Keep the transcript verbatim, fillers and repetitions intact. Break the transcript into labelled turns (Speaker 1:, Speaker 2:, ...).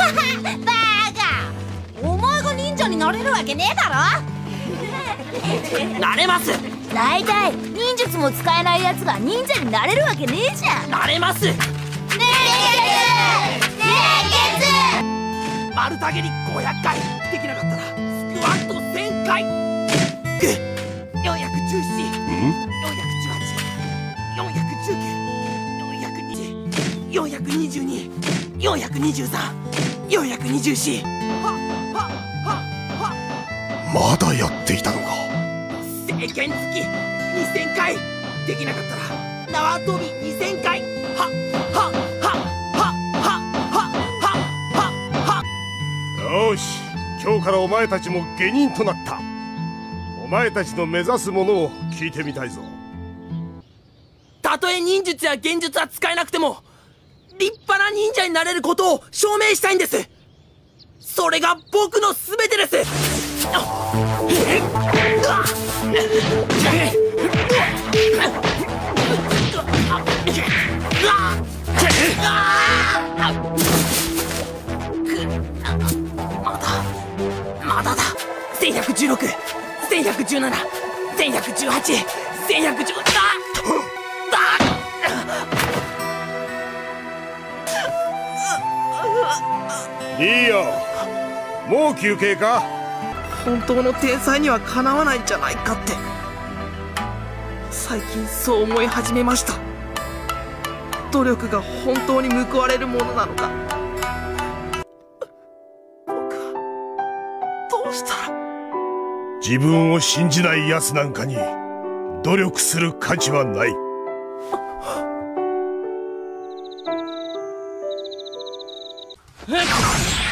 Speaker 1: バカ、お前が忍者になれるわけねえだろ。
Speaker 2: なれます。
Speaker 1: だいたい忍術も使えないやつが忍者になれるわけねえじゃん。
Speaker 2: なれます。
Speaker 1: 熱血熱血。
Speaker 2: 丸太蹴りごひゃっかいできなかったらスクワットせんかい。ぐよんひゃくじゅうなな、よんひゃくじゅうはち、よんひゃくじゅうきゅう、よんひゃくにじゅう、よんひゃくにじゅうに、よんひゃくにじゅうさん、よんひゃくにじゅうよん。はははは。
Speaker 3: まだやっていたのか。
Speaker 2: 聖剣付きにせんかいできなかったら縄跳びにせんかい。はははははははは。
Speaker 3: よし、今日からお前たちも下忍となった。お前たちの目指すものを聞いてみたいぞ。
Speaker 2: たとえ忍術や幻術は使えなくても立派な忍者になれることを証明したいんです。それが僕の全てです。まだまだだ。せんひゃくじゅうろく、せんひゃくじゅうなな、せんひゃくじゅうはち、せんひゃくじゅう。
Speaker 3: いいよ、もう休憩か。
Speaker 2: 本当の天才にはかなわないんじゃないかって最近そう思い始めました。努力が本当に報われるものなのか。僕はどうしたら。
Speaker 3: 自分を信じない奴なんかに努力する価値はない。
Speaker 2: えっ